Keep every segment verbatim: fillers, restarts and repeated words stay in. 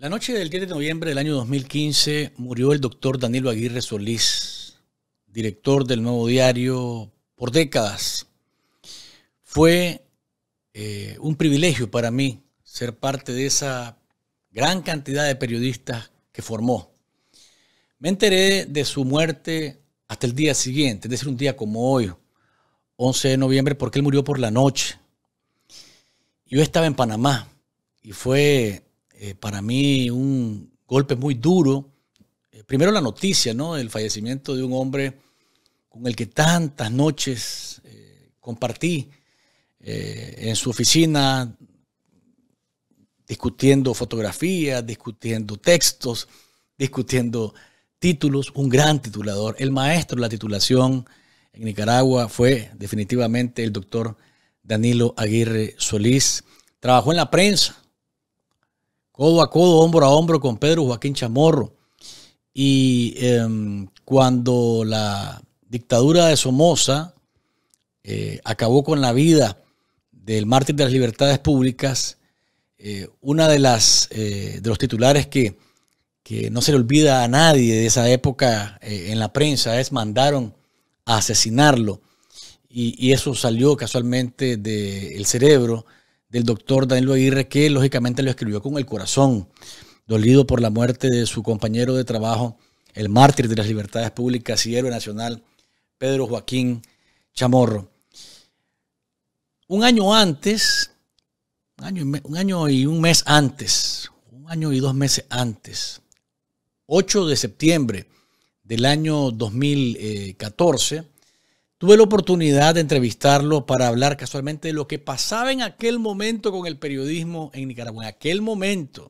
La noche del diez de noviembre del año dos mil quince murió el doctor Danilo Aguirre Solís, director del Nuevo Diario por décadas. Fue eh, un privilegio para mí ser parte de esa gran cantidad de periodistas que formó. Me enteré de su muerte hasta el día siguiente, es decir, un día como hoy, once de noviembre, porque él murió por la noche. Yo estaba en Panamá y fue eh, para mí un golpe muy duro. Eh, primero la noticia, ¿no?, del fallecimiento de un hombre con el que tantas noches eh, compartí eh, en su oficina, discutiendo fotografías, discutiendo textos, discutiendo títulos, un gran titulador. El maestro de la titulación en Nicaragua fue definitivamente el doctor Danilo Aguirre Solís. Trabajó en la prensa, codo a codo, hombro a hombro con Pedro Joaquín Chamorro. Y eh, cuando la dictadura de Somoza eh, acabó con la vida del mártir de las libertades públicas, eh, una de las eh, de los titulares que que no se le olvida a nadie de esa época eh, en la prensa es: mandaron a asesinarlo. Y, y eso salió casualmente del cerebro del doctor Danilo Aguirre, que lógicamente lo escribió con el corazón, dolido por la muerte de su compañero de trabajo, el mártir de las libertades públicas y héroe nacional, Pedro Joaquín Chamorro. Un año antes, un año, un año y un mes antes, un año y dos meses antes, ocho de septiembre del año dos mil catorce, tuve la oportunidad de entrevistarlo para hablar casualmente de lo que pasaba en aquel momento con el periodismo en Nicaragua, en aquel momento.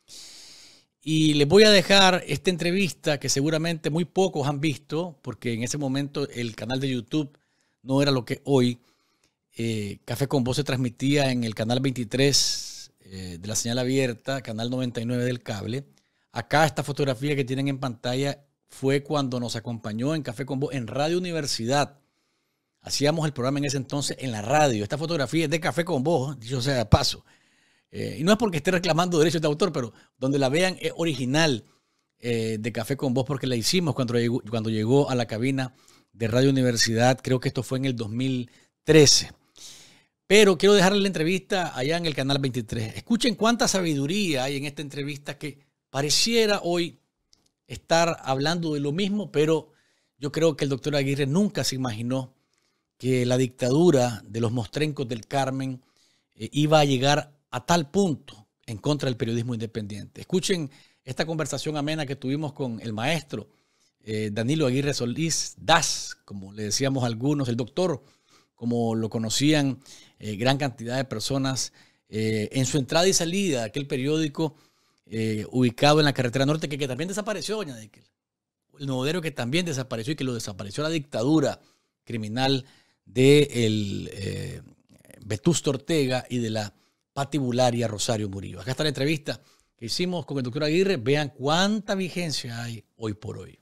Y les voy a dejar esta entrevista que seguramente muy pocos han visto, porque en ese momento el canal de YouTube no era lo que hoy. Eh, Café con Voz se transmitía en el canal veintitrés eh, de la señal abierta, canal noventa y nueve del cable. Acá esta fotografía que tienen en pantalla fue cuando nos acompañó en Café con Voz en Radio Universidad. Hacíamos el programa en ese entonces en la radio. Esta fotografía es de Café con Voz, dicho sea de paso. Eh, y no es porque esté reclamando derechos de autor, pero donde la vean es original eh, de Café con Voz, porque la hicimos cuando llegó, cuando llegó a la cabina de Radio Universidad. Creo que esto fue en el dos mil trece. Pero quiero dejarle la entrevista allá en el canal veintitrés. Escuchen cuánta sabiduría hay en esta entrevista, que pareciera hoy estar hablando de lo mismo, pero yo creo que el doctor Aguirre nunca se imaginó que la dictadura de los mostrencos del Carmen eh, iba a llegar a tal punto en contra del periodismo independiente. Escuchen esta conversación amena que tuvimos con el maestro eh, Danilo Aguirre Solís, Das, como le decíamos algunos, el doctor, como lo conocían eh, gran cantidad de personas, eh, en su entrada y salida de aquel periódico eh, ubicado en la carretera norte, que, que también desapareció, doña Dekel. El Nuevo Diario, que también desapareció y que lo desapareció la dictadura criminal de el, eh, Vetusto Ortega y de la patibularia Rosario Murillo. Acá está la entrevista que hicimos con el doctor Aguirre. Vean cuánta vigencia hay hoy por hoy.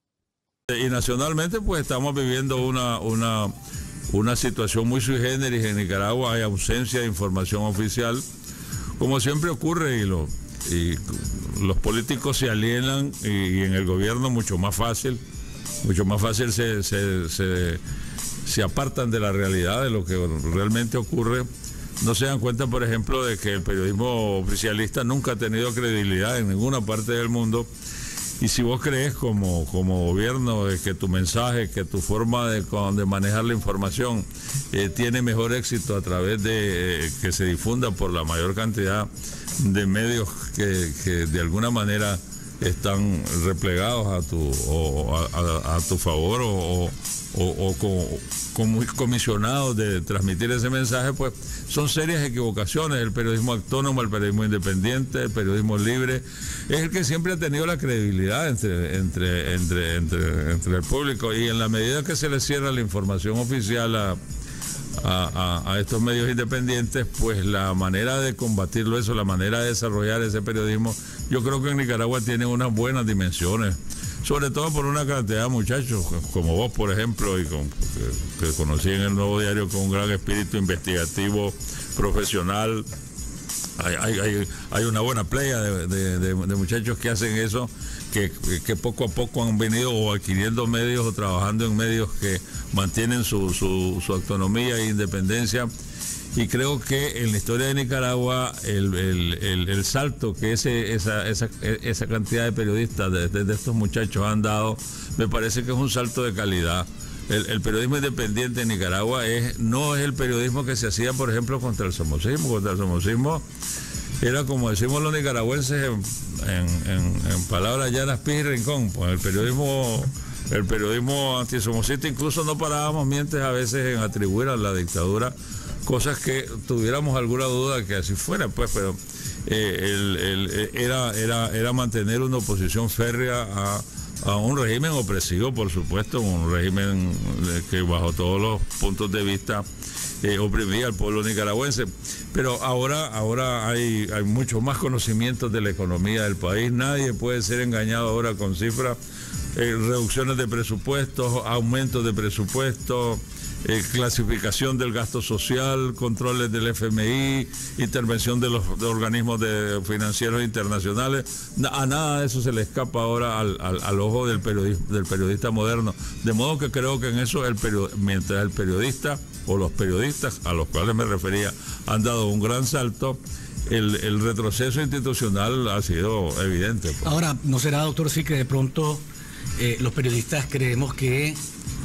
Y nacionalmente pues estamos viviendo una, una, una situación muy sui generis. En Nicaragua hay ausencia de información oficial, como siempre ocurre, y, lo, y los políticos se alienan, y, y en el gobierno mucho más fácil, mucho más fácil se, se, se, se apartan de la realidad, de lo que realmente ocurre. No se dan cuenta, por ejemplo, de que el periodismo oficialista nunca ha tenido credibilidad en ninguna parte del mundo. Y si vos crees como, como gobierno de que tu mensaje, que tu forma de, de manejar la información eh, tiene mejor éxito a través de eh, que se difunda por la mayor cantidad de medios que, que de alguna manera están replegados a tu, o, a, a, a tu favor o, o, o, o con, con comisionados de transmitir ese mensaje, pues son serias equivocaciones. El periodismo autónomo, el periodismo independiente, el periodismo libre es el que siempre ha tenido la credibilidad entre, entre, entre, entre, entre el público, y en la medida que se le cierra la información oficial a, a, a, a estos medios independientes, pues la manera de combatirlo, eso, la manera de desarrollar ese periodismo, yo creo que en Nicaragua tiene unas buenas dimensiones, sobre todo por una cantidad de muchachos como vos, por ejemplo, y con, que, que conocí en el Nuevo Diario, con un gran espíritu investigativo, profesional, Hay, hay, hay, hay una buena playa de, de, de, de muchachos que hacen eso, que, que poco a poco han venido o adquiriendo medios o trabajando en medios que mantienen su, su, su autonomía e independencia. Y creo que en la historia de Nicaragua el, el, el, el salto que ese, esa, esa, esa cantidad de periodistas, de, de, de estos muchachos han dado, me parece que es un salto de calidad. El, el periodismo independiente en Nicaragua es, no es el periodismo que se hacía, por ejemplo, contra el somocismo. Contra el somocismo era, como decimos los nicaragüenses, en, en, en, en palabras llanas, pis y rincón. Pues el periodismo, el periodismo antisomocista, incluso no parábamos mientes a veces en atribuir a la dictadura cosas que tuviéramos alguna duda que así fuera, pues, pero eh, el, el, era, era, era mantener una oposición férrea a a un régimen opresivo, por supuesto, un régimen que bajo todos los puntos de vista eh, oprimía al pueblo nicaragüense. Pero ahora, ahora hay, hay muchos más conocimientos de la economía del país. Nadie puede ser engañado ahora con cifras, eh, reducciones de presupuestos, aumentos de presupuestos, Eh, clasificación del gasto social, controles del F M I, intervención de los de organismos de financieros internacionales. A nada de eso se le escapa ahora al, al, al ojo del periodista, del periodista moderno. De modo que creo que en eso, el mientras el periodista o los periodistas a los cuales me refería han dado un gran salto, el, el retroceso institucional ha sido evidente. Pues. Ahora, ¿no será, doctor, sí que de pronto eh, los periodistas creemos que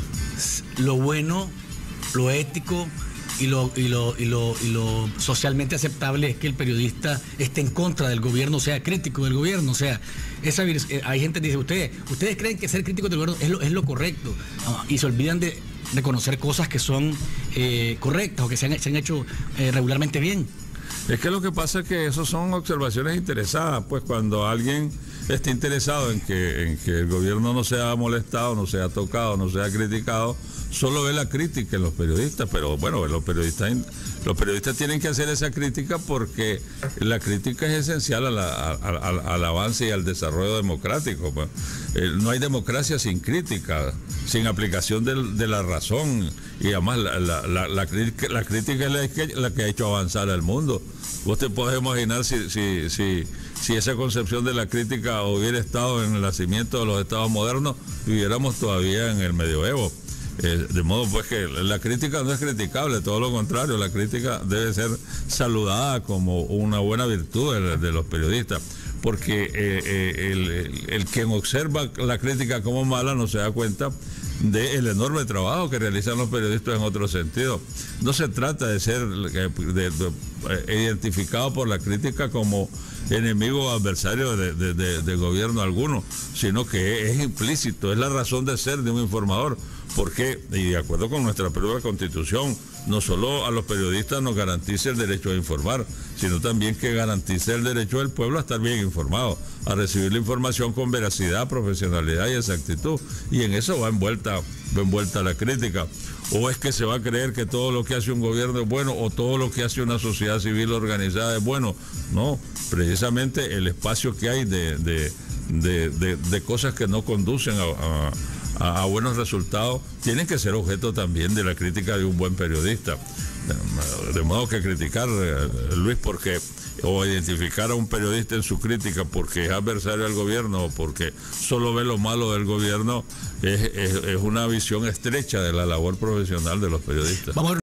lo bueno, lo ético y lo, y, lo, y, lo, y lo socialmente aceptable es que el periodista esté en contra del gobierno, sea crítico del gobierno? O sea, esa, hay gente que dice, ustedes, ustedes creen que ser crítico del gobierno es lo, es lo correcto, y se olvidan de reconocer cosas que son eh, correctas o que se han, se han hecho eh, regularmente bien. Es que lo que pasa es que eso son observaciones interesadas, pues cuando alguien está interesado en que, en que el gobierno no sea molestado, no sea tocado, no sea criticado, solo ve la crítica en los periodistas, pero bueno, los periodistas los periodistas tienen que hacer esa crítica porque la crítica es esencial a la, a, a, al avance y al desarrollo democrático. Pues. Eh, no hay democracia sin crítica, sin aplicación de, de la razón, y además la, la, la, la, crítica, la crítica es la que, la que ha hecho avanzar al mundo. Vos te podés imaginar si, si, si, si esa concepción de la crítica hubiera estado en el nacimiento de los estados modernos, viviéramos todavía en el medioevo. Eh, de modo pues que la crítica no es criticable, todo lo contrario, la crítica debe ser saludada como una buena virtud de, de los periodistas, porque eh, eh, el, el, el quien observa la crítica como mala no se da cuenta del enorme trabajo que realizan los periodistas en otro sentido. No se trata de ser de, de, de, de, identificado por la crítica como enemigo o adversario de, de, de, de gobierno alguno, sino que es implícito, es la razón de ser de un informador. Porque, y de acuerdo con nuestra propia Constitución, no solo a los periodistas nos garantiza el derecho a informar, sino también que garantiza el derecho del pueblo a estar bien informado, a recibir la información con veracidad, profesionalidad y exactitud. Y en eso va envuelta, va envuelta la crítica. O es que se va a creer que todo lo que hace un gobierno es bueno, o todo lo que hace una sociedad civil organizada es bueno. No, precisamente el espacio que hay de, de, de, de, de cosas que no conducen a... a A, a buenos resultados, tienen que ser objeto también de la crítica de un buen periodista. De, de modo que criticar, eh, Luis, porque o identificar a un periodista en su crítica porque es adversario del gobierno o porque solo ve lo malo del gobierno, es, es, es una visión estrecha de la labor profesional de los periodistas. Vamos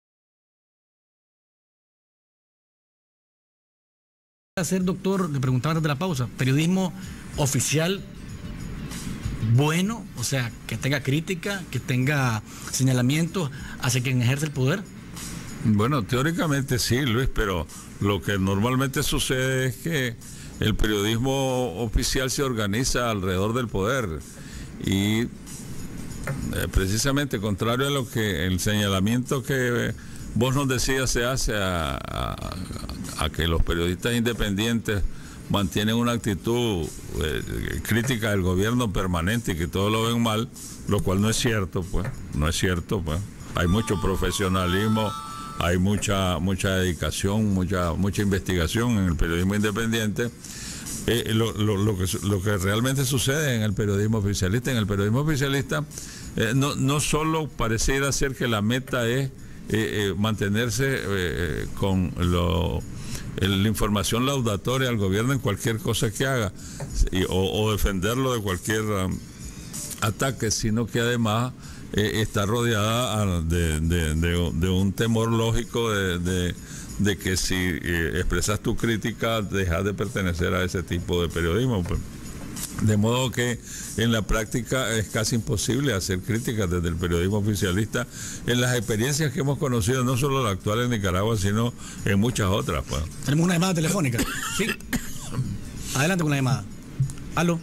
a hacer, doctor, le preguntaba antes de la pausa, periodismo oficial bueno, o sea, que tenga crítica, que tenga señalamientos hacia quien ejerce el poder. Bueno, teóricamente sí, Luis, pero lo que normalmente sucede es que el periodismo oficial se organiza alrededor del poder y eh, precisamente contrario a lo que el señalamiento que vos nos decías se hace a, a, a que los periodistas independientes mantienen una actitud eh, crítica del gobierno permanente y que todo lo ven mal, lo cual no es cierto, pues, no es cierto, pues. Hay mucho profesionalismo, hay mucha mucha dedicación, mucha mucha investigación en el periodismo independiente. Eh, lo, lo, lo, que, lo que realmente sucede en el periodismo oficialista, en el periodismo oficialista, eh, no, no solo pareciera ser que la meta es eh, eh, mantenerse eh, con lo el, la información laudatoria al gobierno en cualquier cosa que haga, y, o, o defenderlo de cualquier um, ataque, sino que además eh, está rodeada de, de, de, de un temor lógico de, de, de que si eh, expresas tu crítica, dejas de pertenecer a ese tipo de periodismo. Pues. De modo que en la práctica es casi imposible hacer críticas desde el periodismo oficialista en las experiencias que hemos conocido, no solo la actual en Nicaragua, sino en muchas otras. Pues. Tenemos una llamada telefónica. Sí. Adelante con la llamada. Aló.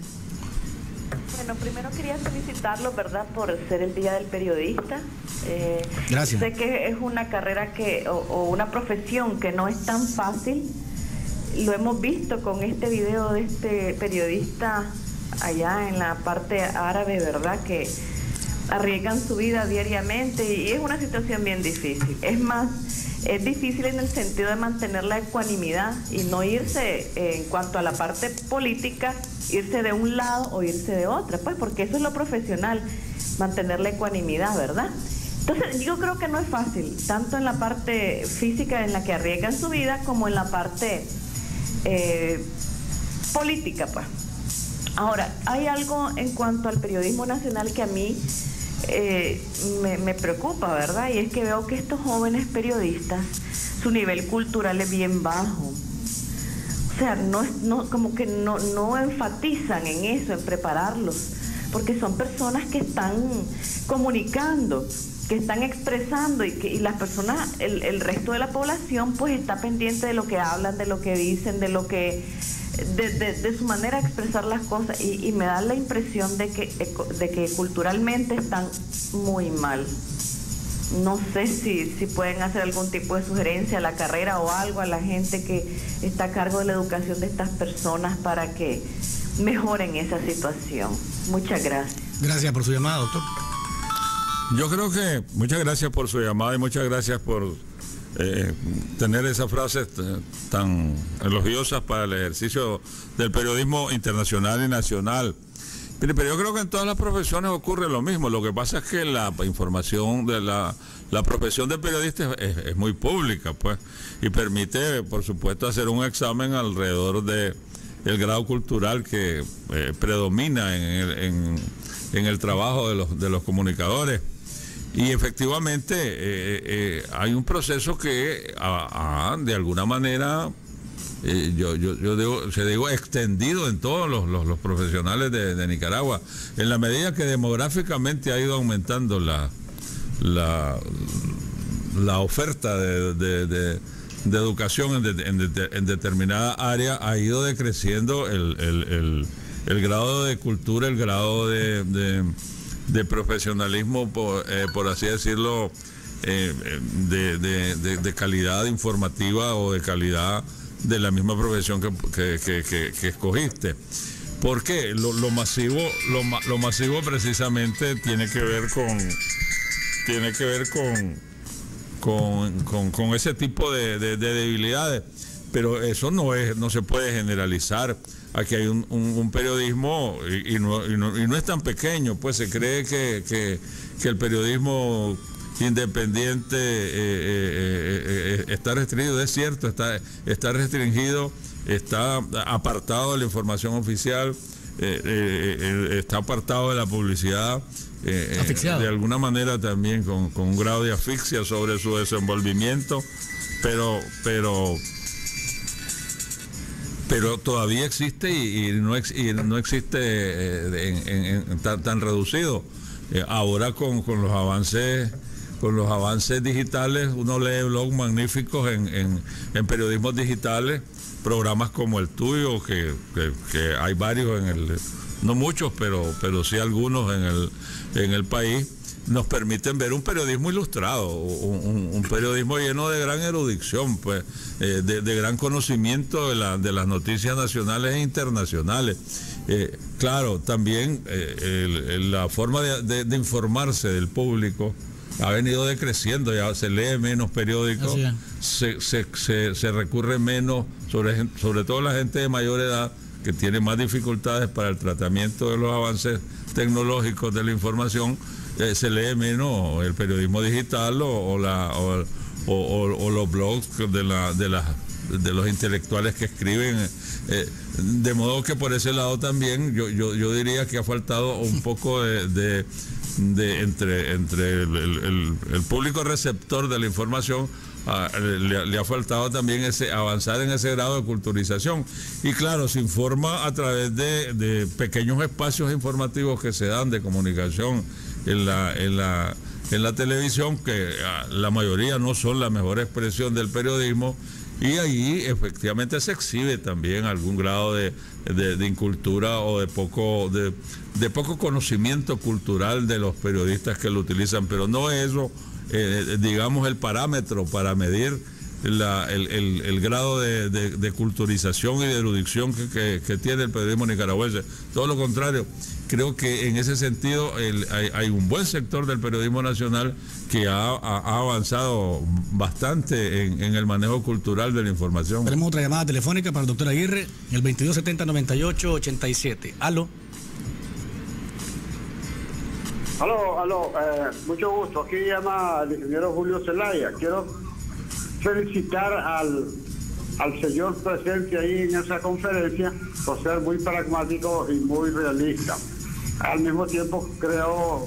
Bueno, primero quería felicitarlo, ¿verdad?, por ser el Día del Periodista. Eh, Gracias. Sé que es una carrera que o, o una profesión que no es tan fácil. Lo hemos visto con este video de este periodista allá en la parte árabe, ¿verdad?, que arriesgan su vida diariamente y es una situación bien difícil. Es más, es difícil en el sentido de mantener la ecuanimidad y no irse, eh, en cuanto a la parte política, irse de un lado o irse de otra, pues porque eso es lo profesional, mantener la ecuanimidad, ¿verdad? Entonces yo creo que no es fácil, tanto en la parte física en la que arriesgan su vida como en la parte eh, política, pues. Ahora, hay algo en cuanto al periodismo nacional que a mí eh, me, me preocupa, ¿verdad? Y es que veo que estos jóvenes periodistas, su nivel cultural es bien bajo. O sea, no, no, como que no, no enfatizan en eso, en prepararlos, porque son personas que están comunicando, que están expresando y que y las personas, el, el resto de la población pues está pendiente de lo que hablan, de lo que dicen, de lo que de, de, de su manera de expresar las cosas y, y me da la impresión de que, de que culturalmente están muy mal. No sé si, si pueden hacer algún tipo de sugerencia a la carrera o algo a la gente que está a cargo de la educación de estas personas para que mejoren esa situación. Muchas gracias. Gracias por su llamada, doctor. Yo creo que muchas gracias por su llamada y muchas gracias por eh, tener esas frases tan elogiosas para el ejercicio del periodismo internacional y nacional. Pero, pero yo creo que en todas las profesiones ocurre lo mismo. Lo que pasa es que la información de la, la profesión de periodista es, es muy pública, pues, y permite, por supuesto, hacer un examen alrededor de el grado cultural que eh, predomina en el, en, en el trabajo de los, de los comunicadores. Y efectivamente eh, eh, hay un proceso que a, a, de alguna manera eh, yo, yo, yo digo, se digo extendido en todos los, los, los profesionales de, de Nicaragua, en la medida que demográficamente ha ido aumentando la la, la oferta de, de, de, de educación en, de, en, de, en determinada área, ha ido decreciendo el, el, el, el grado de cultura, el grado de, de de profesionalismo, por, eh, por así decirlo, eh, de, de, de, de calidad informativa o de calidad de la misma profesión que, que, que, que, que escogiste. ¿Por qué? Lo, lo masivo, lo, lo masivo precisamente tiene que ver con tiene que ver con con, con, con ese tipo de, de, de debilidades, pero eso no es, no se puede generalizar. Aquí hay un, un, un periodismo y, y, no, y, no, y no es tan pequeño, pues se cree que, que, que el periodismo independiente eh, eh, eh, está restringido. Es cierto, está, está restringido, está apartado de la información oficial, eh, eh, eh, está apartado de la publicidad, eh, eh, de alguna manera también con, con un grado de asfixia sobre su desenvolvimiento, pero pero pero todavía existe y, y, no, ex, y no existe eh, en, en, en tan, tan reducido. Eh, ahora con, con los avances con los avances digitales, uno lee blogs magníficos en, en, en periodismos digitales, programas como el tuyo, que, que, que hay varios en el, no muchos, pero, pero sí algunos en el, en el país, nos permiten ver un periodismo ilustrado, un, un, un periodismo lleno de gran erudición, pues, eh, de, de gran conocimiento de, la, de las noticias nacionales e internacionales. Eh, claro, también eh, el, el, la forma de, de, de informarse del público ha venido decreciendo, ya se lee menos periódicos, se, se, se, se recurre menos, sobre, sobre todo la gente de mayor edad, que tiene más dificultades para el tratamiento de los avances tecnológicos de la información. Eh, se lee menos el periodismo digital o, o, la, o, o, o, o los blogs de, la, de, las, de los intelectuales que escriben. Eh, de modo que por ese lado también yo, yo, yo diría que ha faltado un poco de, de, de entre, entre el, el, el público receptor de la información. Ah, le, le ha faltado también ese avanzar en ese grado de culturización. Y claro, se informa a través de, de pequeños espacios informativos que se dan de comunicación en la, en la, en la televisión, que ah, la mayoría no son la mejor expresión del periodismo, y ahí efectivamente se exhibe también algún grado de, de, de incultura o de poco, de, de poco conocimiento cultural de los periodistas que lo utilizan, pero no eso. Eh, digamos, el parámetro para medir la, el, el, el grado de, de, de culturización y de erudición que, que, que tiene el periodismo nicaragüense. Todo lo contrario, creo que en ese sentido el, hay, hay un buen sector del periodismo nacional que ha, ha, ha avanzado bastante en, en el manejo cultural de la información. Tenemos otra llamada telefónica para el doctor Aguirre, el veintidós setenta noventa y ocho ochenta y siete. Aló. Aló, aló, eh, mucho gusto. Aquí llama el ingeniero Julio Zelaya. Quiero felicitar al, al señor presente ahí en esa conferencia por ser muy pragmático y muy realista. Al mismo tiempo creo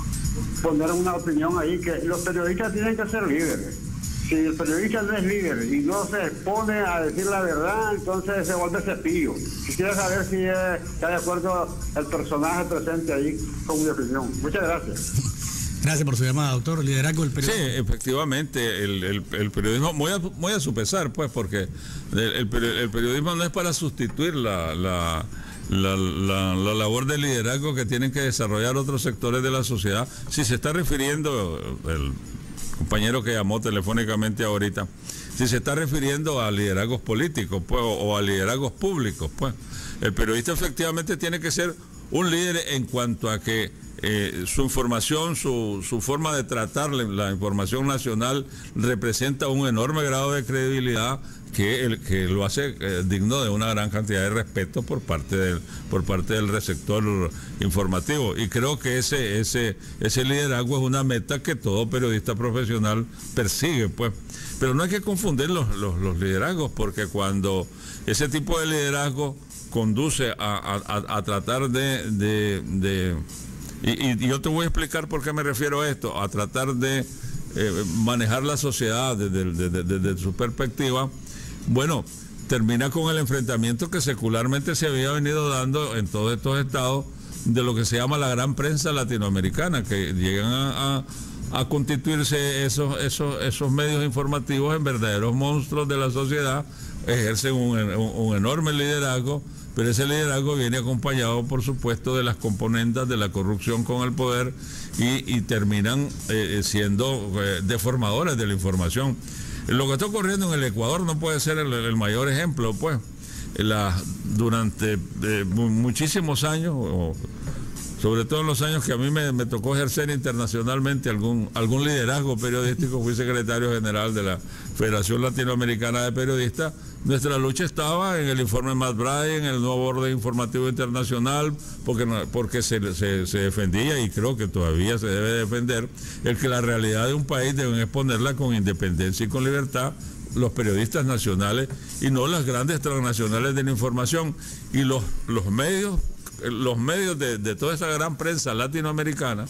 poner una opinión ahí que los periodistas tienen que ser líderes. Si el periodista no es líder y no se expone a decir la verdad, entonces se vuelve cepillo. Quisiera saber si eh, está de acuerdo el personaje presente ahí con mi opinión. Muchas gracias. Gracias por su llamada, doctor. Liderazgo del periodismo. Sí, efectivamente, el, el, el periodismo, muy a, muy a su pesar, pues, porque el, el, el periodismo no es para sustituir la, la, la, la, la labor de liderazgo que tienen que desarrollar otros sectores de la sociedad. Si se está refiriendo el compañero que llamó telefónicamente ahorita, si se está refiriendo a liderazgos políticos, pues, o, o a liderazgos públicos, pues, el periodista efectivamente tiene que ser un líder en cuanto a que eh, su información, su, su forma de tratar la, la información nacional representa un enorme grado de credibilidad que, el, que lo hace eh, digno de una gran cantidad de respeto por parte del, por parte del receptor informativo. Y creo que ese, ese, ese liderazgo es una meta que todo periodista profesional persigue, pues. Pero no hay que confundir los, los, los liderazgos, porque cuando ese tipo de liderazgo conduce a, a, a tratar de... de, de y, y yo te voy a explicar por qué me refiero a esto, a tratar de eh, manejar la sociedad desde, desde, desde su perspectiva. Bueno, termina con el enfrentamiento que secularmente se había venido dando en todos estos estados de lo que se llama la gran prensa latinoamericana, que llegan a, a, a constituirse esos, esos, esos medios informativos en verdaderos monstruos de la sociedad, ejercen un, un, un enorme liderazgo, pero ese liderazgo viene acompañado, por supuesto, de las componentes de la corrupción con el poder y, y terminan eh, siendo eh, deformadores de la información. Lo que está ocurriendo en el Ecuador no puede ser el, el mayor ejemplo, pues. La, durante eh, muchísimos años, o sobre todo en los años que a mí me, me tocó ejercer internacionalmente algún, algún liderazgo periodístico, fui secretario general de la Federación Latinoamericana de Periodistas, nuestra lucha estaba en el informe McBride, en el nuevo orden informativo internacional, porque, porque se, se, se defendía, y creo que todavía se debe defender, el que la realidad de un país deben exponerla con independencia y con libertad los periodistas nacionales y no las grandes transnacionales de la información. Y los, los medios, los medios de, de toda esa gran prensa latinoamericana,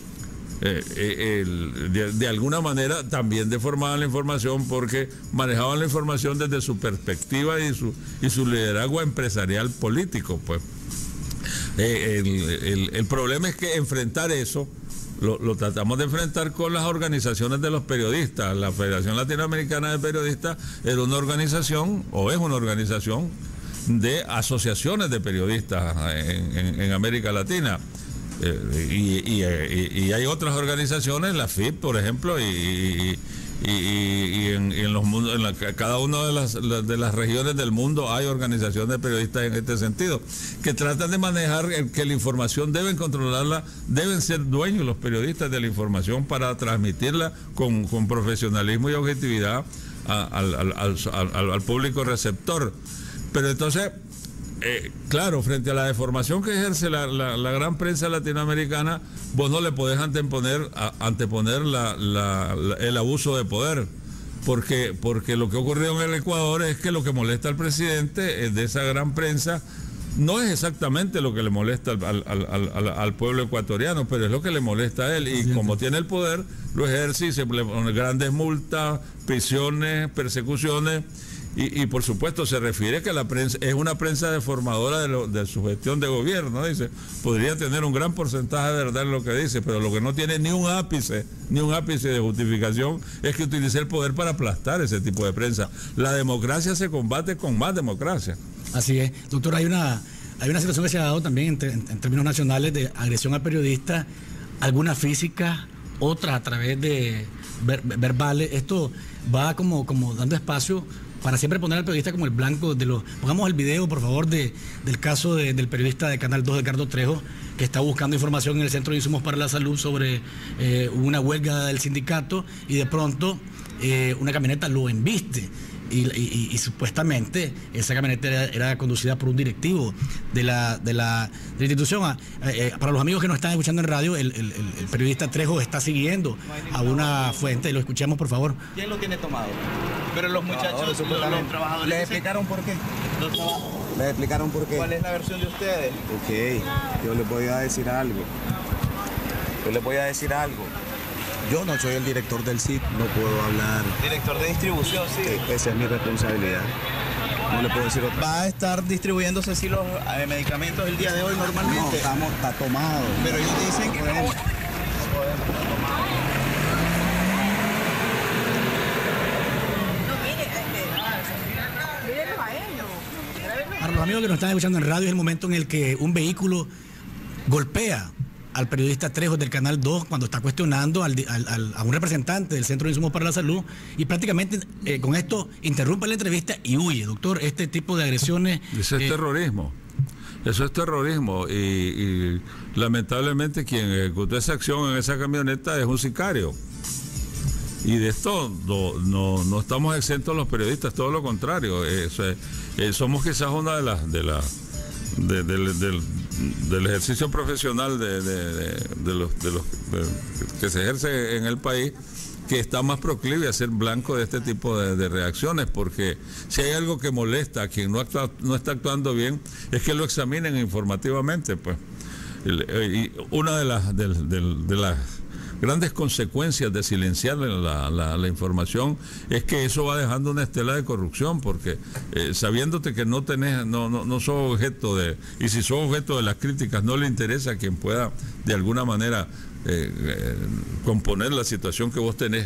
Eh, eh, el, de, de alguna manera también deformaban la información, porque manejaban la información desde su perspectiva y su, y su liderazgo empresarial político, pues. Eh, el, el, el problema es que enfrentar eso lo, lo tratamos de enfrentar con las organizaciones de los periodistas. La Federación Latinoamericana de Periodistas era una organización, o es una organización, de asociaciones de periodistas en, en, en América Latina. Eh, y, y, y, y hay otras organizaciones, la F I P, por ejemplo, y, y, y, y en, y en los mundos, en la, cada una de las, de las regiones del mundo hay organizaciones de periodistas en este sentido, que tratan de manejar el, que la información deben controlarla, deben ser dueños los periodistas de la información para transmitirla con, con profesionalismo y objetividad a, al, al, al, al, al público receptor. Pero entonces, Eh, claro, frente a la deformación que ejerce la, la, la gran prensa latinoamericana, vos no le podés anteponer, a, anteponer la, la, la, el abuso de poder. porque, porque lo que ocurrió en el Ecuador es que lo que molesta al presidente de esa gran prensa no es exactamente lo que le molesta al, al, al, al, al pueblo ecuatoriano, pero es lo que le molesta a él, y sí, como tiene el poder, lo ejerce y se le ponen grandes multas, prisiones, persecuciones, y, y por supuesto se refiere que la prensa es una prensa deformadora de, lo, de su gestión de gobierno, dice, podría tener un gran porcentaje de verdad en lo que dice, pero lo que no tiene ni un ápice, ni un ápice de justificación es que utilice el poder para aplastar ese tipo de prensa. La democracia se combate con más democracia. Así es. Doctor, hay una, hay una situación que se ha dado también en, en, en términos nacionales de agresión al periodista, alguna física, otra a través de ver, verbales. Esto va como, como dando espacio para siempre poner al periodista como el blanco de los... Pongamos el video, por favor, de, del caso de, del periodista de Canal dos, Edgardo Trejo, que está buscando información en el Centro de Insumos para la Salud sobre eh, una huelga del sindicato, y de pronto eh, una camioneta lo embiste. Y, y, y supuestamente esa camioneta era, era conducida por un directivo de la, de la, de la institución. Eh, eh, para los amigos que nos están escuchando en radio, el, el, el periodista Trejo está siguiendo a una fuente. Lo escuchemos, por favor. ¿Quién lo tiene tomado? Pero los muchachos, los, los trabajadores... ¿Les explicaron por qué? Los trabajadores. ¿Les explicaron por qué? ¿Cuál es la versión de ustedes? Ok, yo les voy a decir algo. Yo les voy a decir algo. Yo no soy el director del C I P, no puedo hablar. Director de distribución, sí. Esa es mi responsabilidad. No le puedo decir otra. ¿Va a estar distribuyéndose así los eh, medicamentos el día de hoy normalmente? No, estamos, está tomado. Pero ellos te dicen que no. No podemos estar tomados. Para los amigos que nos están escuchando en radio, es el momento en el que un vehículo golpea al periodista Trejo del Canal dos cuando está cuestionando al, al, al, a un representante del Centro de Insumos para la Salud, y prácticamente eh, con esto interrumpe la entrevista y huye. Doctor, este tipo de agresiones... Eso es eh, terrorismo. Eso es terrorismo y, y lamentablemente quien ejecutó esa acción en esa camioneta es un sicario. Y de esto no, no, no estamos exentos los periodistas, todo lo contrario. Eso es, eh, somos quizás una de las... De las de, de, de, de, del ejercicio profesional de, de, de, de los, de los de, que se ejerce en el país, que está más proclive a ser blanco de este tipo de, de reacciones, porque si hay algo que molesta a quien no, actúa, no está actuando bien, es que lo examinen informativamente. Pues y una de las de, de, de las grandes consecuencias de silenciar la, la, la información es que eso va dejando una estela de corrupción, porque eh, sabiéndote que no tenés, no, no, no sos objeto de, y si sos objeto de las críticas, no le interesa a quien pueda de alguna manera eh, eh, componer la situación que vos tenés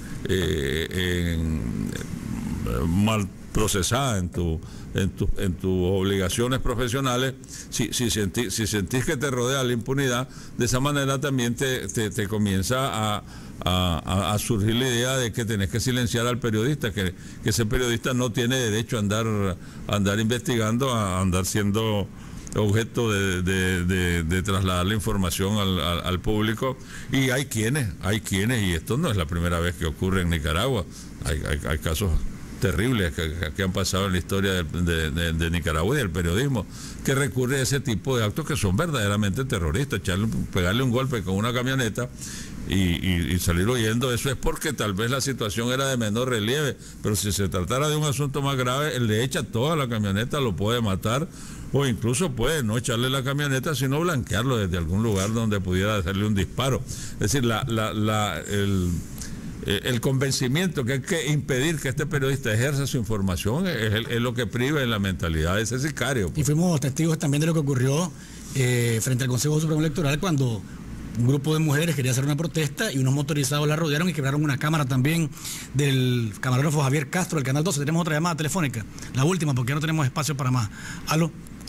eh, en, eh, mal procesada en tu en, tu, en tus obligaciones profesionales. Si, si, sentí, si sentís que te rodea la impunidad, de esa manera también te, te, te comienza a, a, a surgir la idea de que tenés que silenciar al periodista, que, que ese periodista no tiene derecho a andar, a andar investigando, a andar siendo objeto de, de, de, de trasladar la información al, al, al público. Y hay quienes, hay quienes, y esto no es la primera vez que ocurre en Nicaragua, hay, hay, hay casos terribles que, que han pasado en la historia de, de, de, de Nicaragua y del periodismo, que recurre a ese tipo de actos que son verdaderamente terroristas, echarle, pegarle un golpe con una camioneta y, y, y salir huyendo. Eso es porque tal vez la situación era de menor relieve, pero si se tratara de un asunto más grave, él le echa toda la camioneta, lo puede matar, o incluso puede no echarle la camioneta, sino blanquearlo desde algún lugar donde pudiera hacerle un disparo. Es decir, la, la, la, el... el convencimiento que hay que impedir que este periodista ejerza su información es, es lo que priva en la mentalidad de ese sicario. Pues. Y fuimos testigos también de lo que ocurrió eh, frente al Consejo Supremo Electoral, cuando un grupo de mujeres quería hacer una protesta y unos motorizados la rodearon y quebraron una cámara también del camarógrafo Javier Castro del Canal doce. Tenemos otra llamada telefónica, la última, porque ya no tenemos espacio para más. ¿Aló?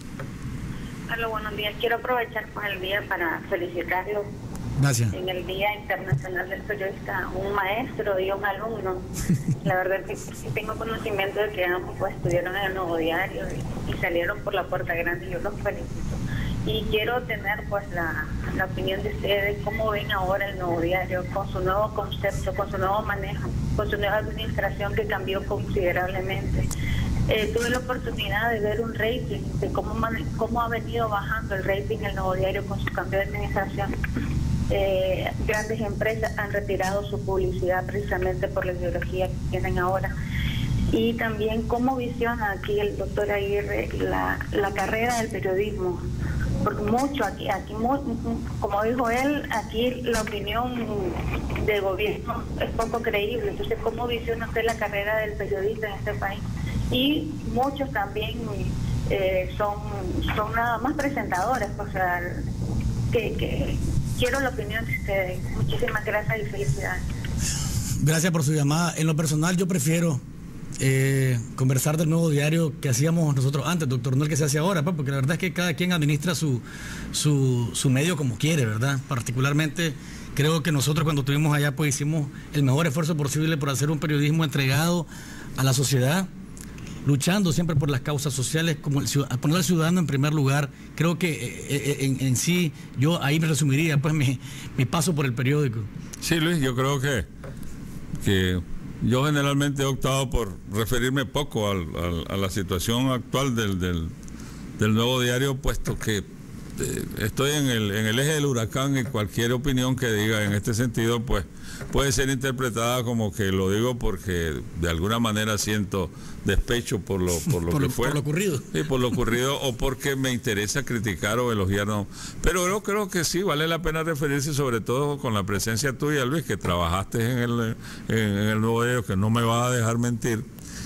Aló, buenos días. Quiero aprovechar pues, el día para felicitarlo. Gracias. En el Día Internacional del Periodista, un maestro y un alumno. La verdad es que sí tengo conocimiento de que ambos pues, estuvieron en el Nuevo Diario y, y salieron por la puerta grande. Yo los felicito. Y quiero tener pues la, la opinión de ustedes, cómo ven ahora el Nuevo Diario, con su nuevo concepto, con su nuevo manejo, con su nueva administración que cambió considerablemente. Eh, tuve la oportunidad de ver un rating, de cómo, cómo ha venido bajando el rating el Nuevo Diario con su cambio de administración. eh, grandes empresas han retirado su publicidad precisamente por la ideología que tienen ahora. Y también cómo visiona aquí el doctor Aguirre la, la carrera del periodismo, porque mucho aquí, aquí como dijo él, aquí la opinión del gobierno es poco creíble. Entonces, ¿cómo visiona usted la carrera del periodista en este país? Y muchos también eh, son, son nada más presentadores, o sea, que, que quiero la opinión de ustedes. Muchísimas gracias y felicidades. Gracias por su llamada. En lo personal, yo prefiero Eh, conversar del Nuevo Diario que hacíamos nosotros antes, doctor, no el que se hace ahora, pues, porque la verdad es que cada quien administra su, su, su medio como quiere, ¿verdad? Particularmente creo que nosotros cuando estuvimos allá pues hicimos el mejor esfuerzo posible por hacer un periodismo entregado a la sociedad, luchando siempre por las causas sociales, como el, a poner al ciudadano en primer lugar. Creo que eh, en, en sí, yo ahí me resumiría pues mi, mi paso por el periódico. Sí, Luis, yo creo que que yo generalmente he optado por referirme poco al, al, a la situación actual del, del, del Nuevo Diario, puesto que eh, estoy en el, en el eje del huracán y cualquier opinión que diga en este sentido, pues puede ser interpretada como que lo digo porque de alguna manera siento despecho por lo, por lo por que lo, fue. Por lo ocurrido. Sí, por lo ocurrido o porque me interesa criticar o elogiar. No. Pero yo creo que sí, vale la pena referirse, sobre todo con la presencia tuya, Luis, que trabajaste en el, en, en el Nuevo Diario, que no me vas a dejar mentir,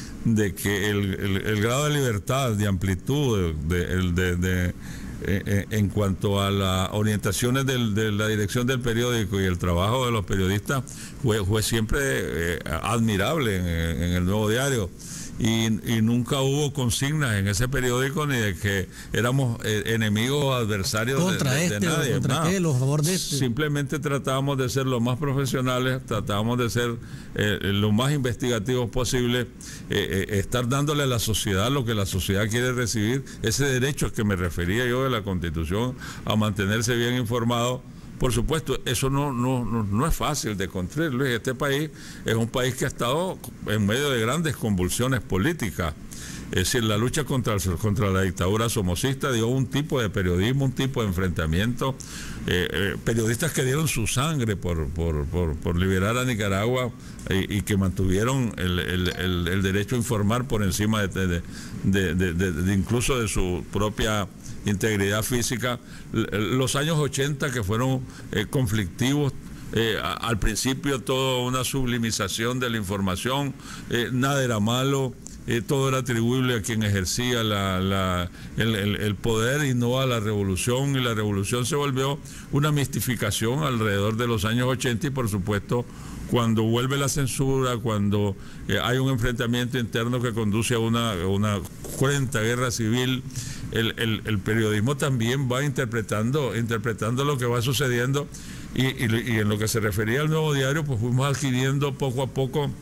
de que el, el, el grado de libertad, de amplitud, de, de, de, de Eh, en cuanto a las orientaciones del, de la dirección del periódico y el trabajo de los periodistas fue, fue siempre eh, admirable en, en el Nuevo Diario. Y, y nunca hubo consignas en ese periódico ni de que éramos eh, enemigos o adversarios contra de, de, este, de nadie. contra no. aquel, o a favor de este. Simplemente tratábamos de ser lo más profesionales, tratábamos de ser eh, lo más investigativos posible, eh, eh, estar dándole a la sociedad lo que la sociedad quiere recibir, ese derecho al que me refería yo de la Constitución a mantenerse bien informado. Por supuesto, eso no, no, no, no es fácil de construir, Luis. Este país es un país que ha estado en medio de grandes convulsiones políticas. Es decir, la lucha contra, contra la dictadura somocista dio un tipo de periodismo, un tipo de enfrentamiento. Eh, eh, periodistas que dieron su sangre por, por, por, por liberar a Nicaragua y, y que mantuvieron el, el, el, el derecho a informar por encima de, de, de, de, de, de incluso de su propia integridad física. Los años ochenta que fueron eh, conflictivos, eh, a, al principio toda una sublimización de la información, eh, nada era malo, eh, todo era atribuible a quien ejercía la, la, el, el, el poder y no a la revolución, y la revolución se volvió una mistificación alrededor de los años ochenta y por supuesto cuando vuelve la censura, cuando eh, hay un enfrentamiento interno que conduce a una, una cruenta guerra civil, el, el, el periodismo también va interpretando, interpretando lo que va sucediendo y, y, y en lo que se refería al Nuevo Diario, pues fuimos adquiriendo poco a poco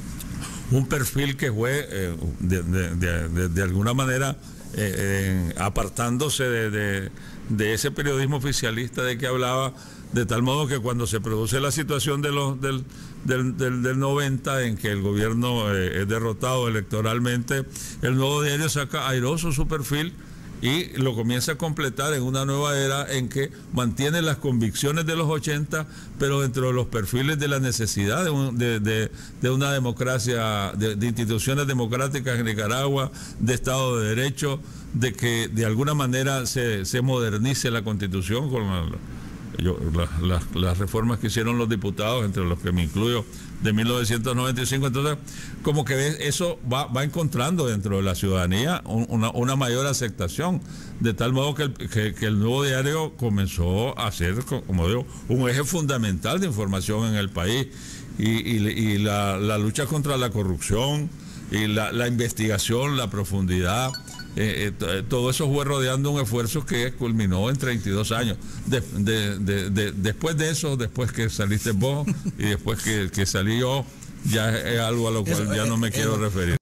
un perfil que fue eh, de, de, de, de, de alguna manera eh, eh, apartándose de, de, de ese periodismo oficialista de que hablaba, de tal modo que cuando se produce la situación de los del, del, del, del noventa, en que el gobierno eh, es derrotado electoralmente, el Nuevo Diario saca airoso su perfil y lo comienza a completar en una nueva era en que mantiene las convicciones de los ochenta, pero dentro de los perfiles de la necesidad de, un, de, de, de una democracia, de, de instituciones democráticas en Nicaragua, de Estado de Derecho, de que de alguna manera se, se modernice la Constitución con la, Yo, la, la, las reformas que hicieron los diputados, entre los que me incluyo, de mil novecientos noventa y cinco. Entonces, como que eso va, va encontrando dentro de la ciudadanía una, una mayor aceptación, de tal modo que el, que, que el Nuevo Diario comenzó a ser, como digo, un eje fundamental de información en el país, y, y, y la, la lucha contra la corrupción y la, la investigación, la profundidad. Eh, eh, todo eso fue rodeando un esfuerzo que culminó en treinta y dos años. De, de, de, de, después de eso, después que saliste vos y después que, que salí yo, ya es algo a lo cual eso, ya no me eh, quiero eh, referir.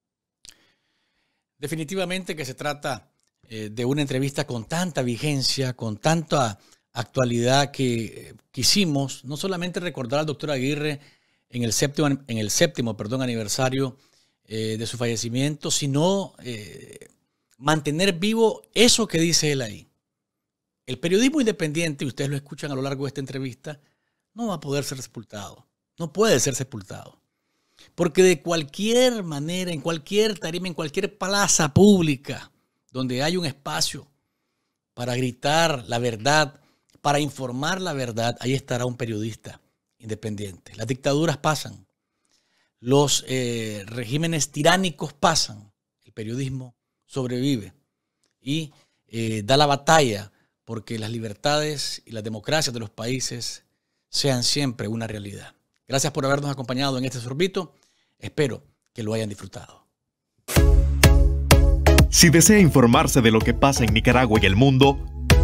Definitivamente que se trata eh, de una entrevista con tanta vigencia, con tanta actualidad, que eh, quisimos no solamente recordar al doctor Aguirre en el séptimo, en el séptimo perdón, aniversario eh, de su fallecimiento, sino... Eh, mantener vivo eso que dice él ahí. el periodismo independiente, y ustedes lo escuchan a lo largo de esta entrevista, no va a poder ser sepultado. No puede ser sepultado. Porque de cualquier manera, en cualquier tarima, en cualquier plaza pública, donde hay un espacio para gritar la verdad, para informar la verdad, ahí estará un periodista independiente. Las dictaduras pasan, los eh, regímenes tiránicos pasan, el periodismo sobrevive y eh, da la batalla porque las libertades y las democracias de los países sean siempre una realidad. Gracias por habernos acompañado en este sorbito. Espero que lo hayan disfrutado. Si desea informarse de lo que pasa en Nicaragua y el mundo,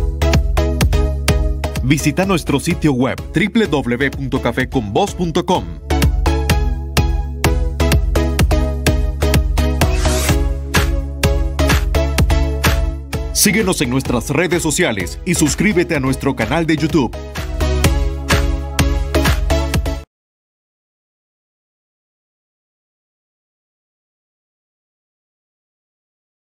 visita nuestro sitio web doble u doble u doble u punto café con voz punto com. Síguenos en nuestras redes sociales y suscríbete a nuestro canal de YouTube.